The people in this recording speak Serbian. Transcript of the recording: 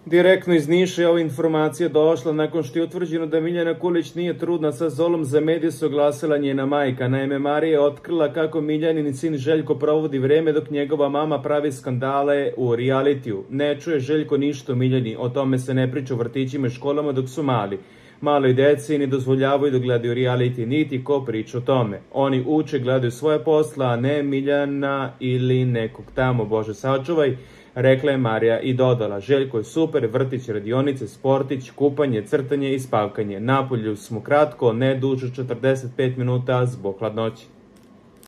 Direktno iz Niša je ova informacija došla nakon što je utvrđeno da Miljana Kulić nije trudna. Sa Zolom za medije se oglasila njena majka. Naime, Marija je otkrila kako Miljanin sin Željko provodi vreme dok njegova mama pravi skandale u realitiju. Ne čuje Željko ništa o Miljani, o tome se ne priča u vrtićima i školama dok su mali. Maloj deci ne dozvoljavaju da gledaju reality, niti ko priča o tome. Oni uče, gledaju svoje posla, a ne Miljana ili nekog tamo, Bože sačuvaj, rekla je Marija i dodala: Željko je super, vrtić, radionice, sportić, kupanje, crtanje i spavkanje. Napolju smo kratko, ne duže 45 minuta zbog hladnoće.